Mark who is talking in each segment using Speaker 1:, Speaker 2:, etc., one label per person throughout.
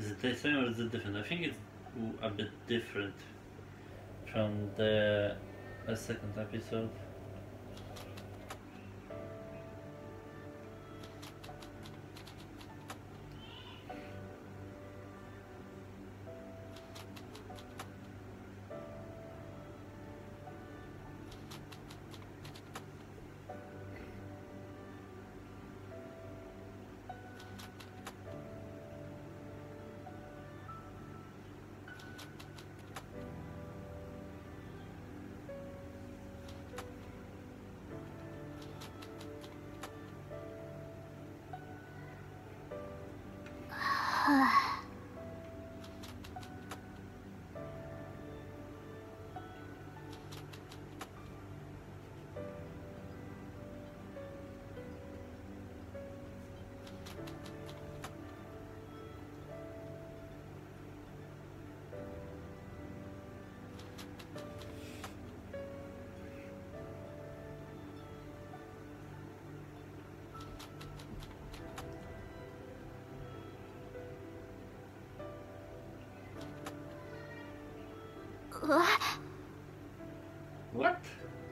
Speaker 1: Is it the same or is it different? I think it's a bit different from the second episode. What?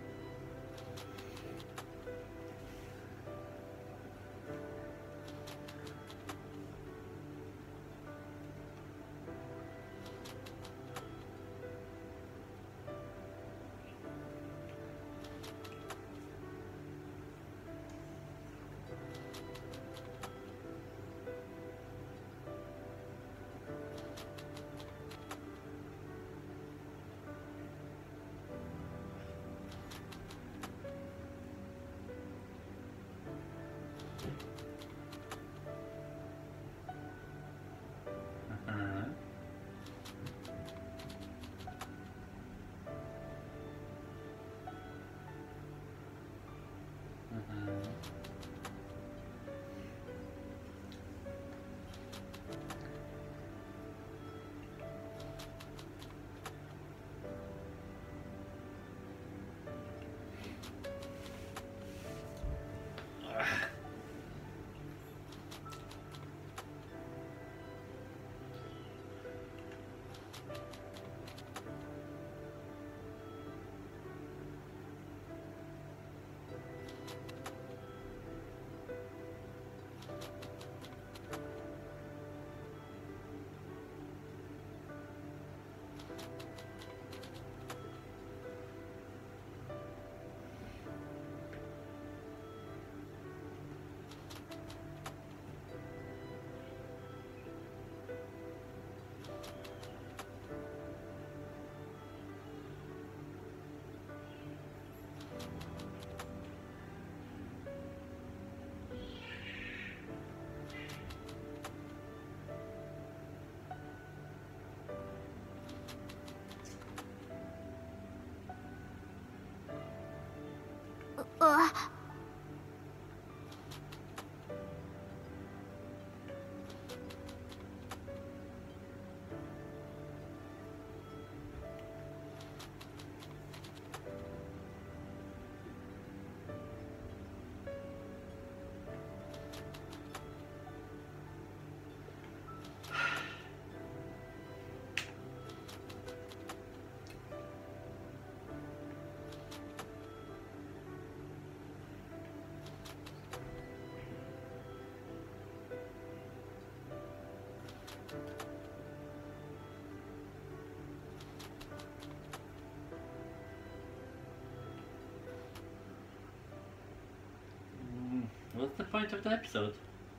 Speaker 1: What's the point of the episode?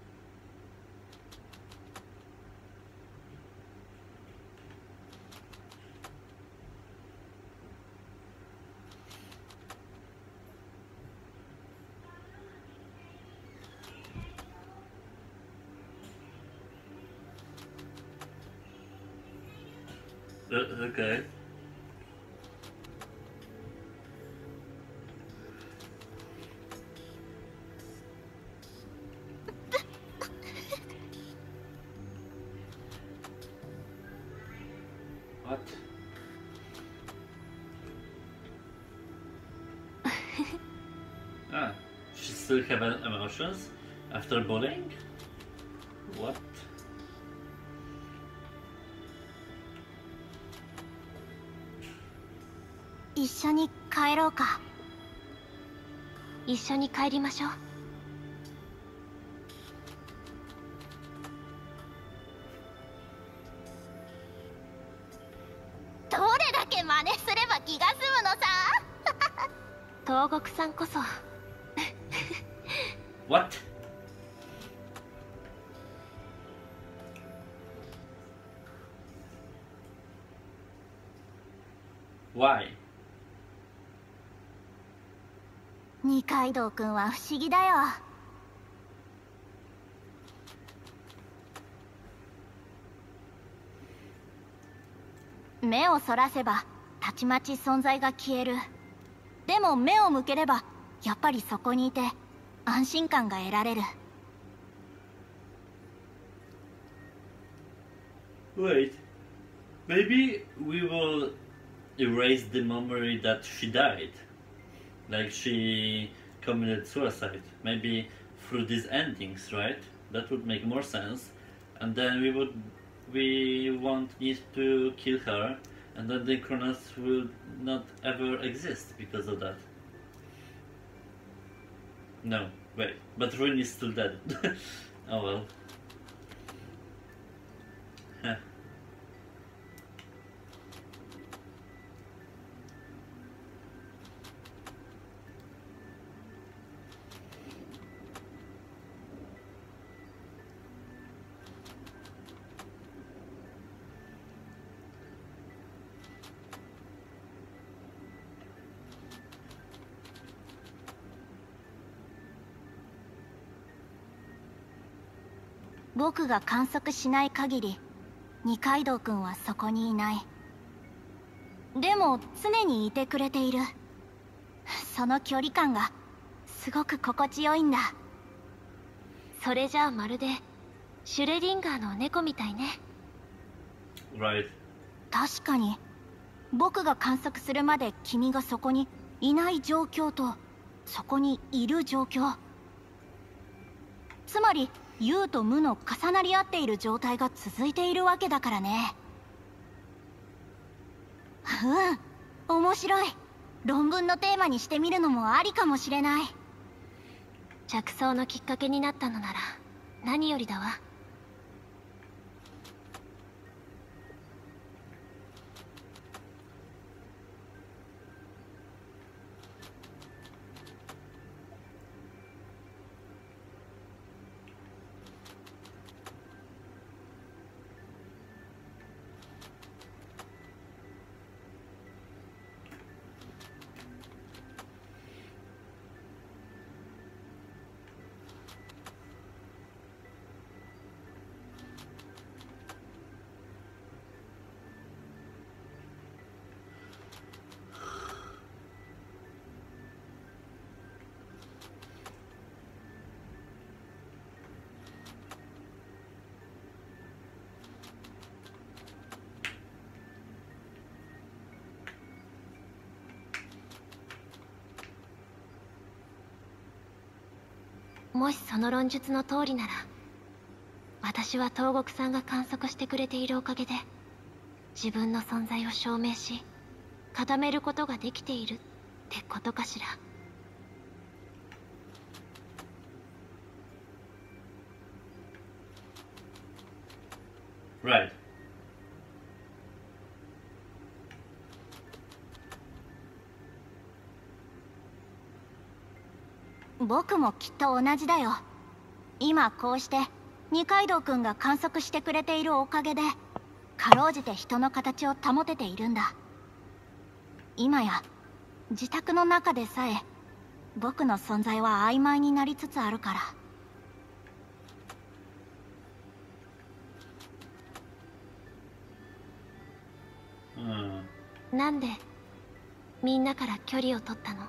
Speaker 1: Okay. What? Ah, she still have emotions after bullying? What?
Speaker 2: 一緒に帰ろうか。一緒に帰りましょう。どれだけ真似すれば気が済むのさ。東国さんこそ。
Speaker 1: What? Why?
Speaker 2: 二階堂くんは不思議だよ。目をそらせばたちまち存在が消える。でも目を向ければやっぱりそこにいて安心感が得られる。
Speaker 1: Wait, maybe we will erase the memory that she died, like she committed suicide. Maybe through these endings, right? That would make more sense. And then we won't need to kill her, and then the Kronos will not ever exist because of that. No, wait, but Ruin is still dead. Oh well. Huh.
Speaker 2: 僕が観測しない限り二階堂くんはそこにいない。でも常にいてくれている。その距離感がすごく心地よいんだ。それじゃあまるでシュレディンガーの猫みたいね。
Speaker 1: Right.
Speaker 2: 確かに僕が観測するまで君がそこにいない状況とそこにいる状況、つまり有と無の重なり合っている状態が続いているわけだからね。うん、面白い。論文のテーマにしてみるのもありかもしれない。着想のきっかけになったのなら何よりだわ。もしその論述の通りなら、私は東国さんが観測してくれているおかげで自分の存在を証明し固めることができているってことかしら。
Speaker 1: Right.
Speaker 2: 僕もきっと同じだよ。今こうして二階堂くんが観測してくれているおかげでかろうじて人の形を保てているんだ。今や自宅の中でさえ僕の存在は曖昧になりつつあるから。なんでみんなから距離を取ったの？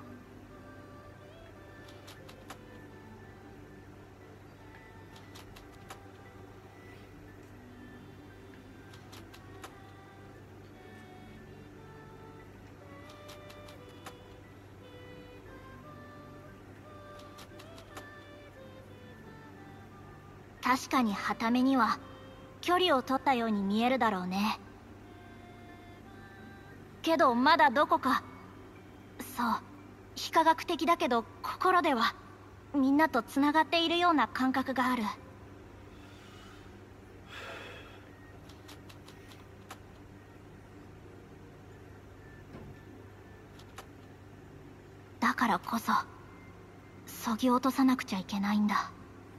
Speaker 2: 確かに傍目には距離を取ったように見えるだろうね。けどまだどこかそう、非科学的だけど心ではみんなとつながっているような感覚がある。だからこそそぎ落とさなくちゃいけないんだ。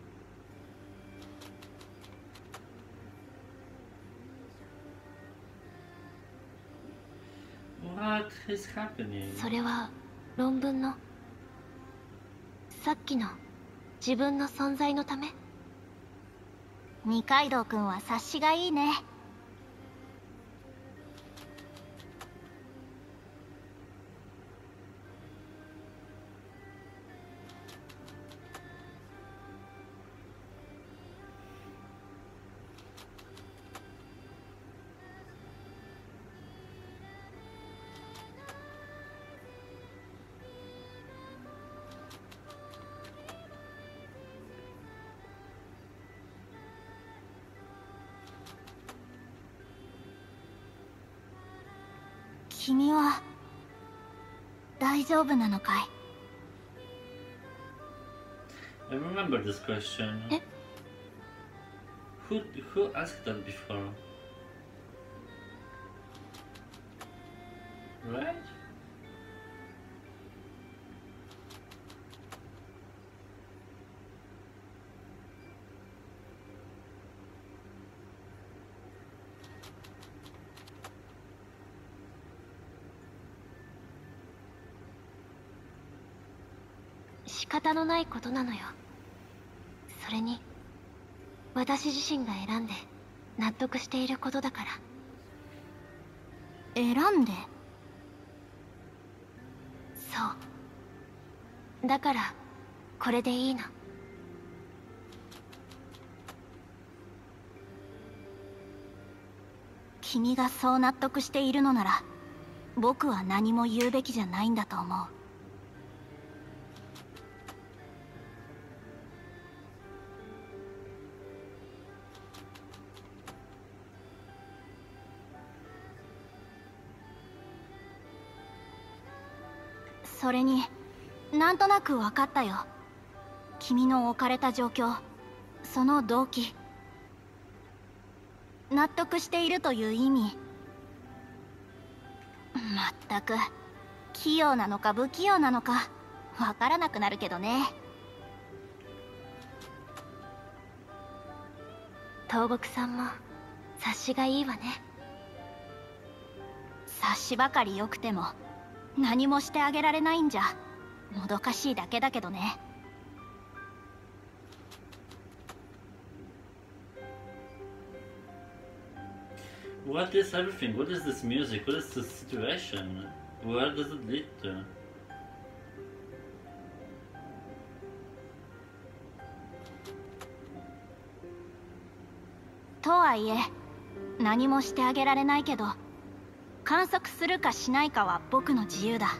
Speaker 1: What is happening?
Speaker 2: それは論文のさっきの自分の存在のため？二階堂くんは察しがいいね。君は大丈夫なのかい？
Speaker 1: I remember this question.
Speaker 2: え？
Speaker 1: Who asked that before? Right?
Speaker 2: 仕方のないことなのよ。それに私自身が選んで納得していることだから。選んで？そう。だからこれでいいの。君がそう納得しているのなら僕は何も言うべきじゃないんだと思う。それになんとなく分かったよ。君の置かれた状況、その動機、納得しているという意味。まったく器用なのか不器用なのか分からなくなるけどね。東国さんも察しがいいわね。察しばかり良くても何もしてあげられないんじゃもどかしいだけだけどね。
Speaker 1: What is everything? What is this music? What is this situation? Where does it lead to?
Speaker 2: とはいえ何もしてあげられないけど観測するかしないかは僕の自由だ。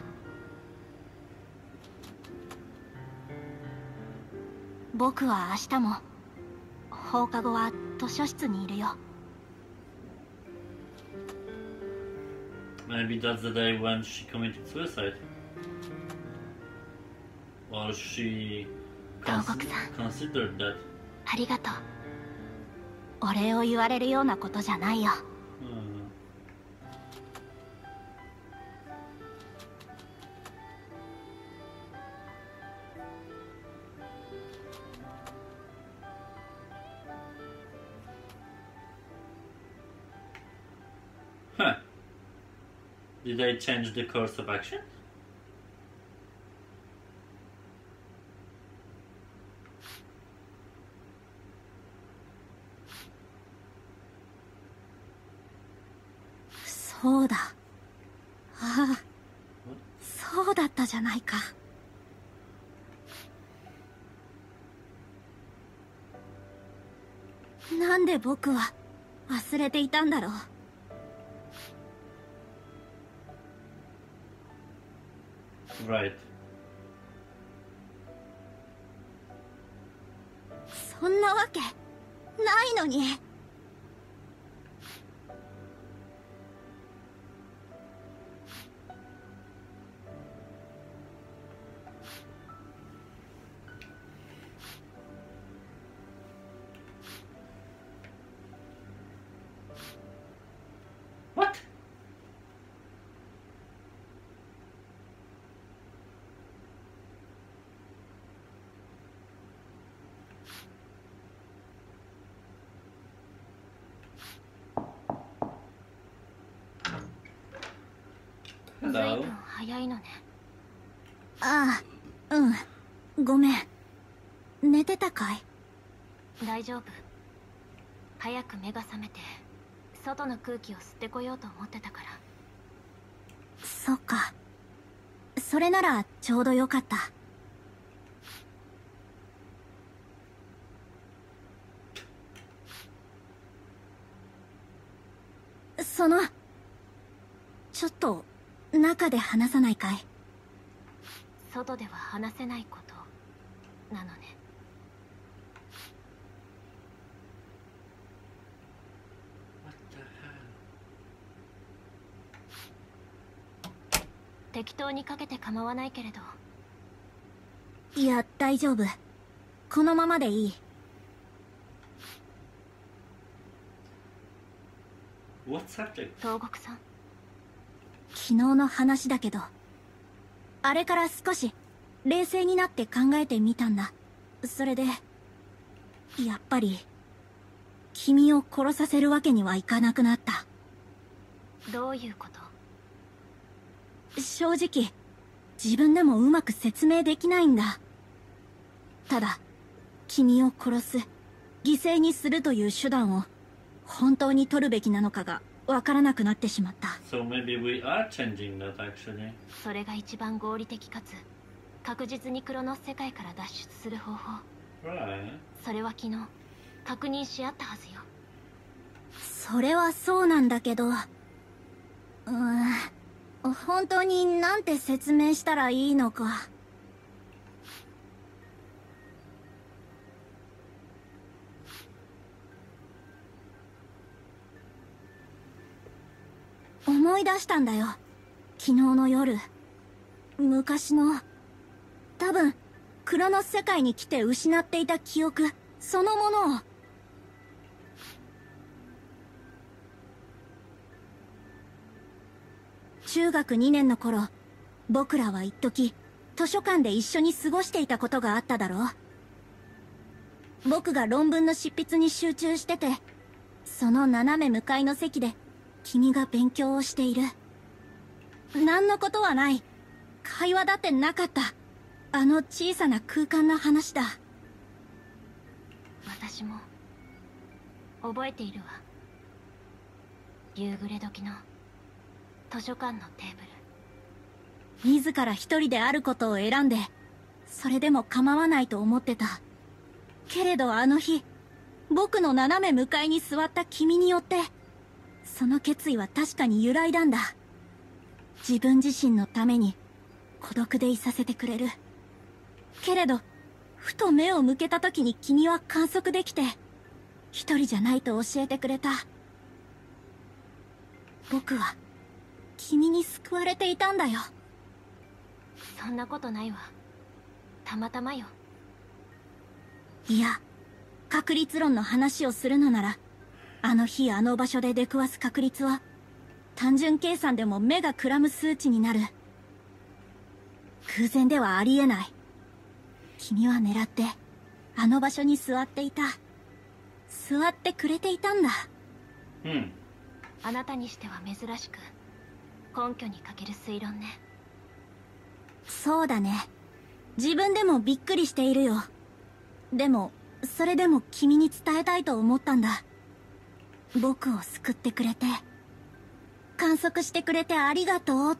Speaker 2: 僕は明日も放課後は図書室にいるよ。
Speaker 1: Maybe that's the day when she committed suicide. Or she
Speaker 2: 東国さん
Speaker 1: considered that.
Speaker 2: ありがとう。お礼を言われるようなことじゃないよ。
Speaker 1: Huh. Did I change the course of action?
Speaker 2: そうだ。ああ、そうだったじゃないか。なんで僕は忘れていたんだろう。
Speaker 1: Right.
Speaker 2: そんなわけないのに。 ずいぶん
Speaker 1: Hello.
Speaker 2: 早いのね。ああ、うん。ごめん。寝てたかい？大丈夫。早く目が覚めて外の空気を吸ってこようと思ってたから。そっか。それならちょうどよかった。ちょっと中で話さないかい？外では話せないことなのね。
Speaker 1: What the hell?
Speaker 2: 適当にかけて構わないけれど。いや、大丈夫。このままでいい。
Speaker 1: What subject?
Speaker 2: 東国さん、昨日の話だけど、あれから少し冷静になって考えてみたんだ。それでやっぱり君を殺させるわけにはいかなくなった。どういうこと？正直自分でもうまく説明できないんだ。ただ君を殺す、犠牲にするという手段を本当に取るべきなのかがわからなくなってしまった。
Speaker 1: So maybe we are changing that actually.
Speaker 2: それが一番合理的かつ確実にクロノス世界から脱出する方法。
Speaker 1: Right.
Speaker 2: それは昨日確認し合ったはずよ。それはそうなんだけど、本当になんて説明したらいいのか。思い出したんだよ、昨日の夜。昔の、多分クロノス世界に来て失っていた記憶そのものを。中学2年の頃、僕らは一時図書館で一緒に過ごしていたことがあっただろう。僕が論文の執筆に集中してて、その斜め向かいの席で君が勉強をしている。何のことはない、会話だってなかった。あの小さな空間の話だ。私も覚えているわ。夕暮れ時の図書館のテーブル。自ら一人であることを選んで、それでも構わないと思ってた。けれどあの日、僕の斜め向かいに座った君によって、その決意は確かに揺らいだんだ。自分自身のために孤独でいさせてくれる。けれどふと目を向けた時に君は観測できて、一人じゃないと教えてくれた。僕は君に救われていたんだよ。そんなことないわ、たまたまよ。いや、確率論の話をするのなら、あの日あの場所で出くわす確率は単純計算でも目がくらむ数値になる。偶然ではありえない。君は狙ってあの場所に座っていた。座ってくれていたんだ。あなたにしては珍しく根拠に欠ける推論ね。そうだね、自分でもびっくりしているよ。でもそれでも君に伝えたいと思ったんだ。僕を救ってくれて、観測してくれてありがとうって。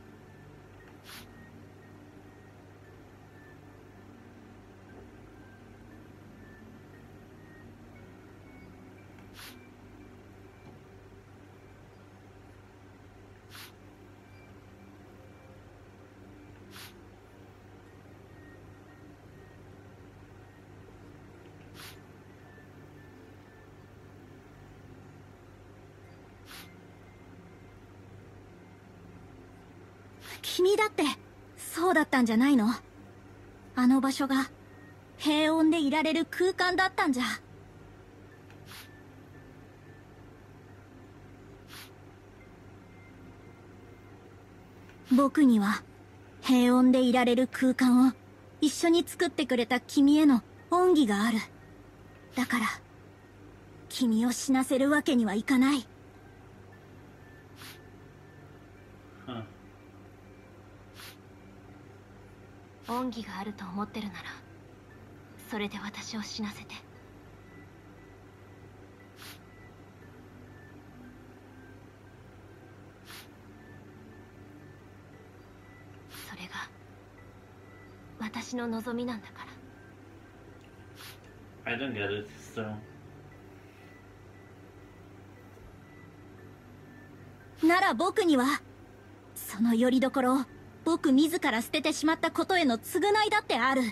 Speaker 2: 君だってそうだったんじゃないの？あの場所が平穏でいられる空間だったんじゃ。僕には平穏でいられる空間を一緒に作ってくれた君への恩義がある。だから君を死なせるわけにはいかない。
Speaker 1: Huh.
Speaker 2: 恩義があると思ってるならそれで私を死なせて。それが私の望みなんだから。
Speaker 1: I don't get it, so
Speaker 3: なら僕にはその拠り所を僕自ら捨ててしまったことへの償いだってある。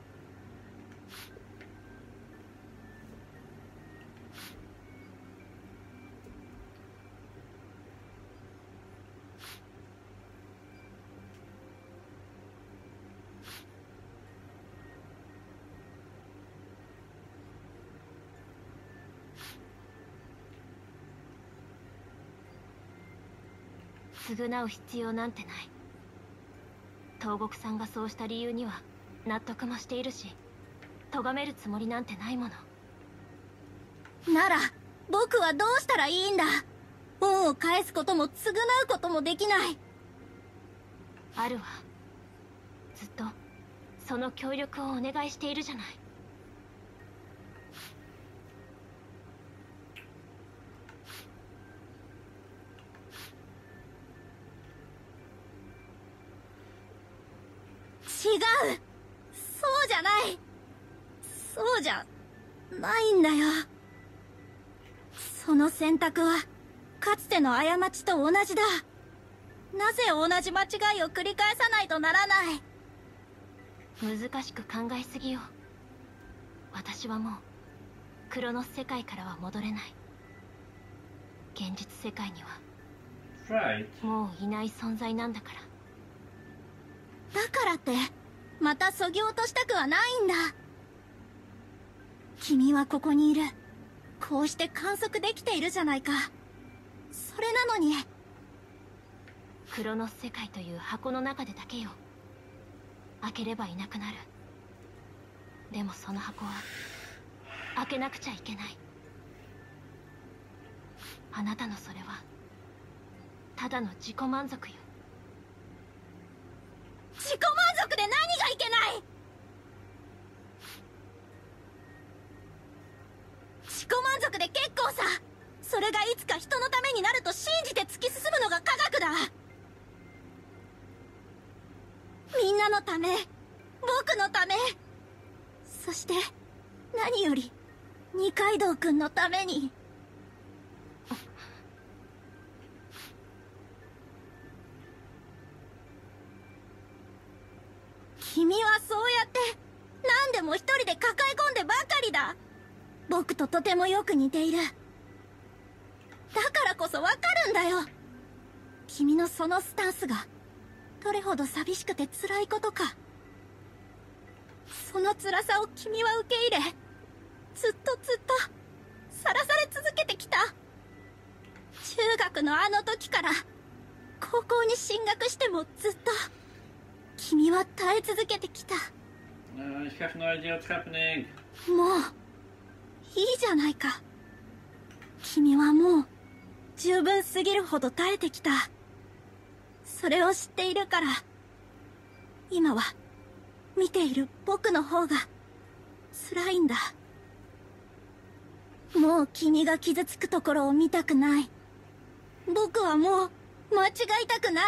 Speaker 2: 償う必要なんてない。東国さんがそうした理由には納得もしているし、咎めるつもりなんてないもの。
Speaker 3: なら僕はどうしたらいいんだ。恩を返すことも償うこともできない。
Speaker 2: あるわ。ずっとその協力をお願いしているじゃない。
Speaker 3: 違う、そうじゃない、そうじゃないんだよ。その選択はかつての過ちと同じだ。なぜ同じ間違いを繰り返さないとならない。
Speaker 2: 難しく考えすぎよ。私はもうクロノス世界からは戻れない。現実世界には
Speaker 1: right.
Speaker 2: もういない存在なんだから。
Speaker 3: だからってまたそぎ落としたくはないんだ。君はここにいる。こうして観測できているじゃないか。それなのに。
Speaker 2: クロノス世界という箱の中でだけよ。開ければいなくなる。でもその箱は開けなくちゃいけない。あなたのそれはただの自己満足よ。
Speaker 3: 自己満足で何がいけない。自己満足で結構さ。それがいつか人のためになると信じて突き進むのが科学だ。みんなのため、僕のため、そして何より二階堂くんのために。君はそうやって何でも一人で抱え込んでばかりだ。僕ととてもよく似ている。だからこそわかるんだよ。君のそのスタンスがどれほど寂しくて辛いことか。その辛さを君は受け入れ、ずっとさらされ続けてきた。中学のあの時から高校に進学してもずっと君は耐え続けてきた。
Speaker 1: Ich have no idea what's happening.
Speaker 3: もういいじゃないか。君はもう十分すぎるほど耐えてきた。それを知っているから今は見ている僕の方が辛いんだ。もう君が傷つくところを見たくない。僕はもう間違いたくない。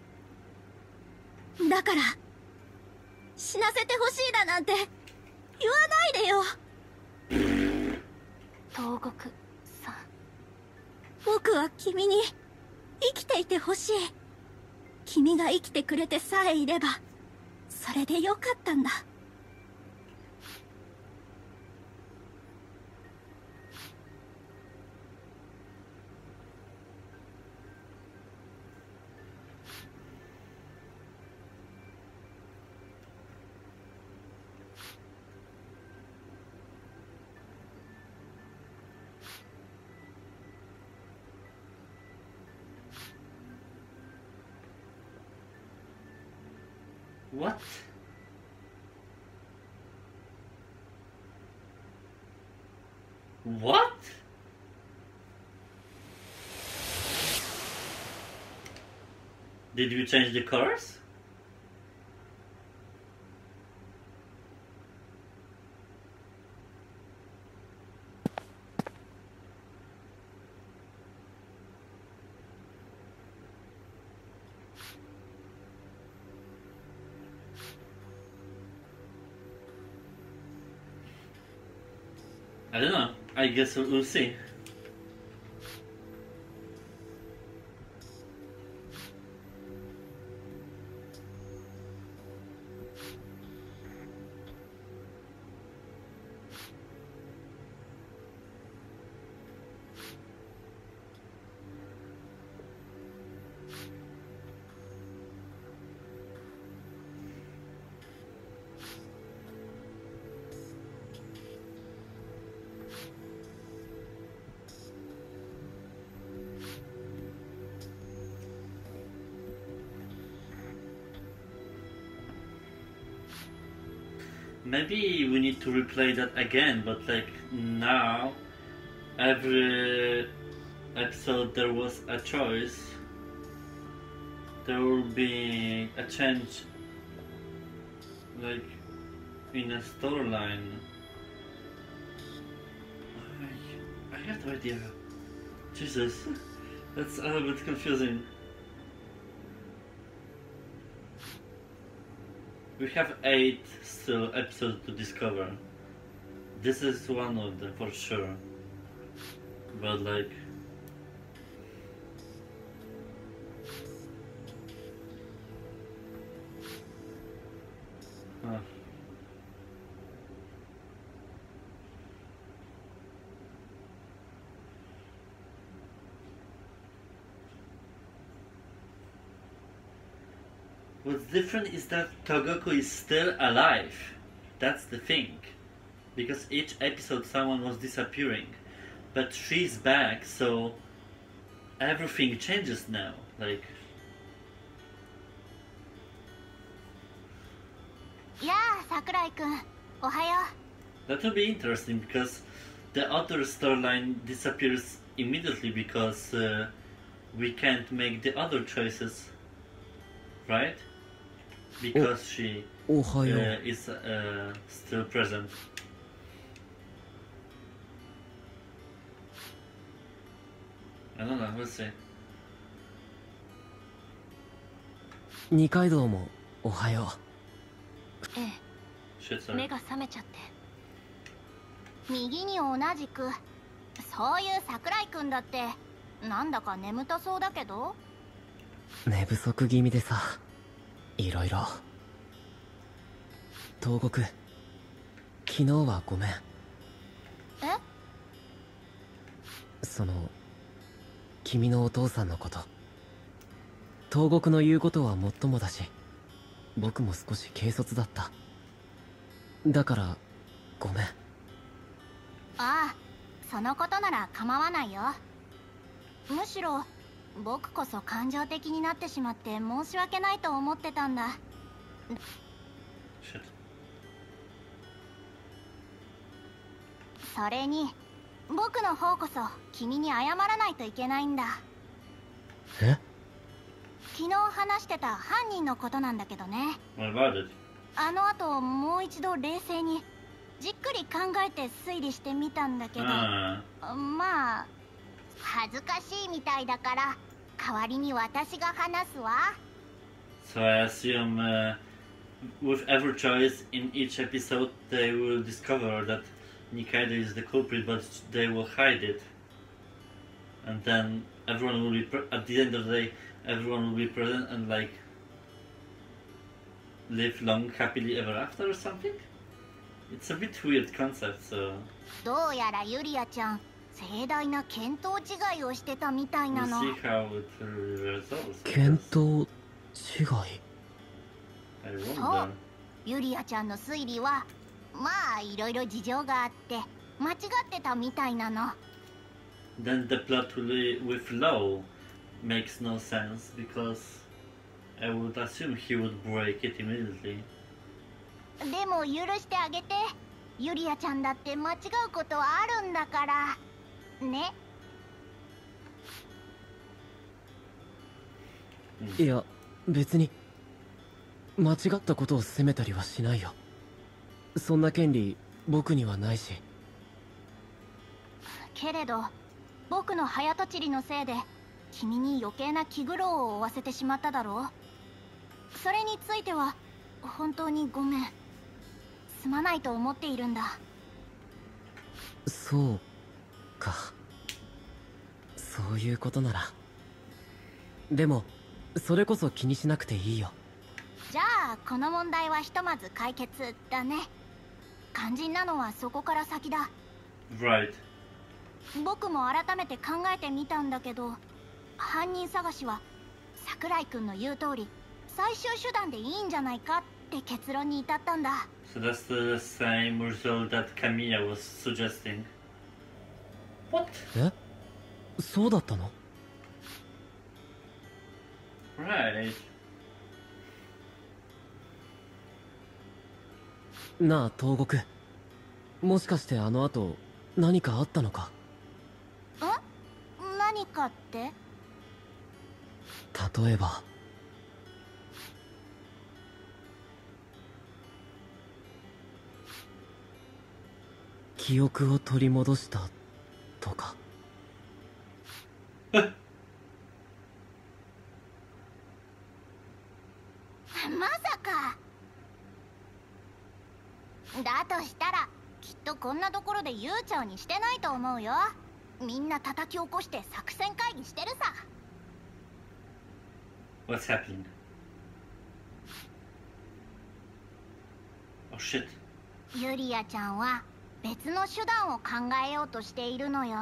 Speaker 3: だから死なせてほしいだなんて言わないでよ。
Speaker 2: 東国さん、
Speaker 3: 僕は君に生きていてほしい。君が生きてくれてさえいればそれでよかったんだ。
Speaker 1: What? What? Did you change the colors? I don't know. I guess we'll see. Maybe we need to replay that again, but like now, every episode there was a choice. There will be a change, like in a storyline. I have no idea. Jesus, that's a little bit confusing. We have 8 still episodes to discover. This is one of them for sure. But like... Huh. What's different is that Togoku is still alive. That's the thing. Because each episode someone was disappearing. But she's back, so everything changes now. Like...
Speaker 2: Yeah, Sakurai-kun. Ohayo.
Speaker 1: That will be interesting because the other storyline disappears immediately because we can't make the other choices. Right? Because she is still present. I don't know, we'll see.
Speaker 4: 二階堂もおはよ
Speaker 2: え
Speaker 1: Shit,
Speaker 2: え、
Speaker 1: sorry.
Speaker 2: 目が覚めちゃって。右に同じく。そういう桜井くんだってなんだか眠たそうだけど。
Speaker 4: 寝不足気味でさ、いろいろ。東国、昨日はごめん。
Speaker 2: え？
Speaker 4: その、君のお父さんのこと。東国の言うことはもっともだし、僕も少し軽率だった。だからごめん。
Speaker 2: ああ、そのことなら構わないよ。むしろ僕こそ感情的になってしまって申し訳ないと思ってたんだ。
Speaker 1: Shit.
Speaker 2: それに僕の方こそ君に謝らないといけないんだ。
Speaker 4: え？
Speaker 2: 昨日話してた犯人のことなんだけどね。
Speaker 1: What about it?
Speaker 2: あの後もう一度冷静にじっくり考えて推理してみたんだけど、まあ恥ずかしいみたいだから代わりに私が話すわ。
Speaker 1: So I assume with every choice in each episode they will discover that Nikaido is the culprit, but they will hide it. And then everyone will be, at the end of the day, everyone will be present and like live long happily ever after or something? It's a bit weird concept, so...
Speaker 2: どうやらユリアちゃん盛大な見当違いをしてたみたいな
Speaker 1: We'll
Speaker 2: の。
Speaker 1: see how it resolves.
Speaker 4: 見当違い？
Speaker 1: I
Speaker 2: そう
Speaker 1: wonder.
Speaker 2: ユリアちゃんの推理はまあいろいろ事情があって間違ってたみたいなの。
Speaker 1: Then the plot with Law makes no sense because I would assume he would break it immediately.
Speaker 2: でも許してあげて。ユリアちゃんだって間違うことはあるんだからね。
Speaker 4: いや、別に間違ったことを責めたりはしないよ。そんな権利僕にはないし。
Speaker 2: けれど僕の早とちりのせいで君に余計な気苦労を負わせてしまっただろう。それについては本当にごめん。すまないと思っているんだ。
Speaker 4: そそうか。そういうことなら。でもそれこそ気にしなくていいよ。
Speaker 2: じゃあこの問題はひとまず解決だね。肝心なのはそこから先だ。
Speaker 1: Right.
Speaker 2: 僕も改めて考えてみたんだけど、犯人探しは桜井くんの言う通り最終手段でいいんじゃないかって結論に至ったんだ。
Speaker 1: So that's the same result that Kamiya was suggesting. What?
Speaker 4: え、そうだったの？
Speaker 1: Right.
Speaker 4: なあ東国、もしかしてあの後何かあったのか？
Speaker 2: ん？何かって？
Speaker 4: 例えば記憶を取り戻したとか。
Speaker 2: まさか。だとしたらきっとこんなところで悠長にしてないと思うよ。みんな叩き起こして作戦会議してるさ。
Speaker 1: What's happening? Oh shit.
Speaker 2: ユリアちゃんは別の手段を考えようとしているのよ。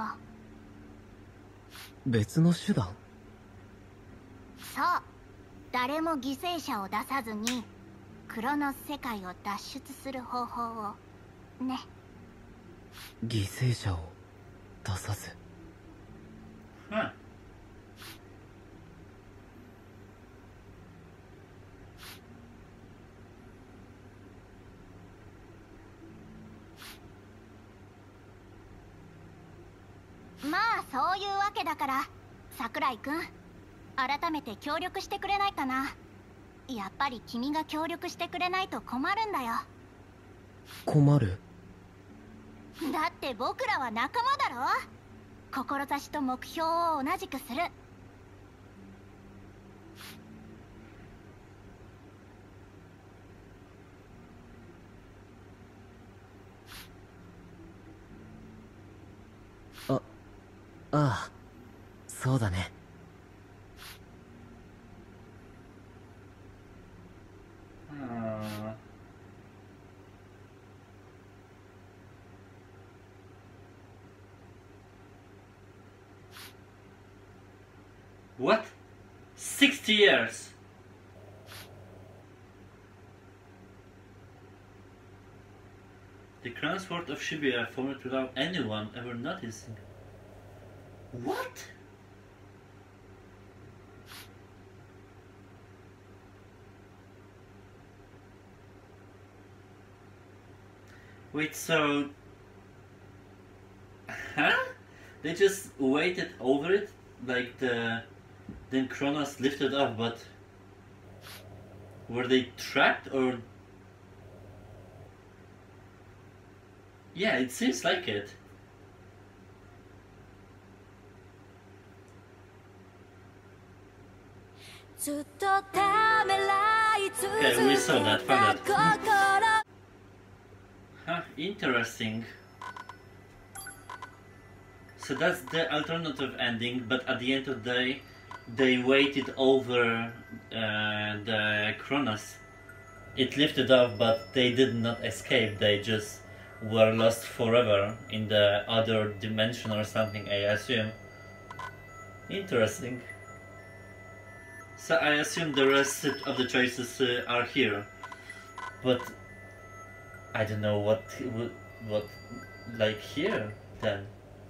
Speaker 4: 別の手段？
Speaker 2: そう、誰も犠牲者を出さずにクロノス世界を脱出する方法をね。
Speaker 4: 犠牲者を出さず。
Speaker 1: Huh.
Speaker 2: まあそういうわけだから桜井くん、改めて協力してくれないかな。やっぱり君が協力してくれないと困るんだよ。
Speaker 4: 困る？
Speaker 2: だって僕らは仲間だろ。志と目標を同じくする。
Speaker 4: ああ、そうだね。
Speaker 1: What? 60 years? The crown sword of Shibuya formed without anyone ever noticing. What? Wait, so... Huh? They just waited over it? Like then Kronos lifted off, but... Were they trapped or... Yeah, it seems like it. Okay, we saw that, found that. Huh, interesting. So that's the alternative ending, but at the end of the day, they waited over the Kronos. It lifted off, but they did not escape, they just were lost forever in the other dimension or something, I assume. Interesting. So I assume the rest of the choices are here, but I don't know what like here then.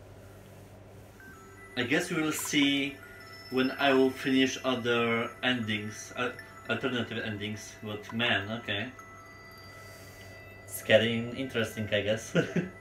Speaker 1: I guess we will see when I will finish other endings, alternative endings. But man, okay, it's getting interesting, I guess.